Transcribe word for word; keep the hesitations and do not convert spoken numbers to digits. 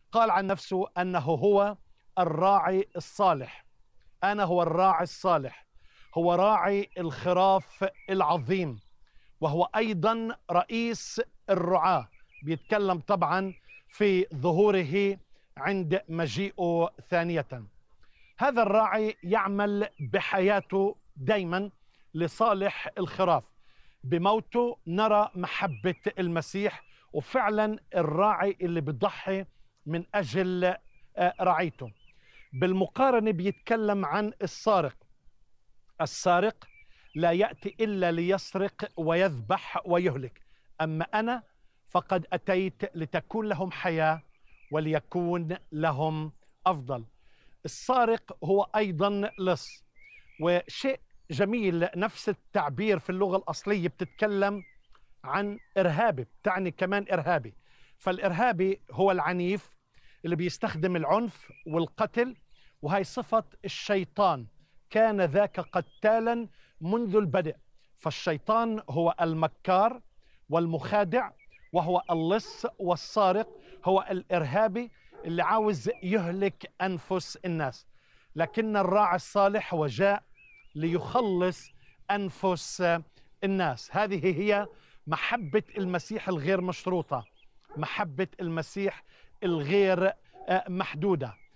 قال عن نفسه أنه هو الراعي الصالح. أنا هو الراعي الصالح، هو راعي الخراف العظيم، وهو أيضا رئيس الرعاة. بيتكلم طبعا في ظهوره عند مجيئه ثانية. هذا الراعي يعمل بحياته دايما لصالح الخراف. بموته نرى محبة المسيح، وفعلا الراعي اللي بيضحي من أجل رعيته. بالمقارنة بيتكلم عن السارق. السارق لا يأتي إلا ليسرق ويذبح ويهلك، أما أنا فقد أتيت لتكون لهم حياة وليكون لهم أفضل. السارق هو أيضا لص. وشيء جميل، نفس التعبير في اللغة الأصلية بتتكلم عن إرهابي، بتعني كمان إرهابي. فالإرهابي هو العنيف اللي بيستخدم العنف والقتل، وهي صفة الشيطان. كان ذاك قتالا منذ البدء. فالشيطان هو المكار والمخادع، وهو اللص والسارق، هو الإرهابي اللي عاوز يهلك أنفس الناس. لكن الراعي الصالح هو جاء ليخلص أنفس الناس. هذه هي محبة المسيح الغير مشروطة، محبة المسيح الغير محدودة.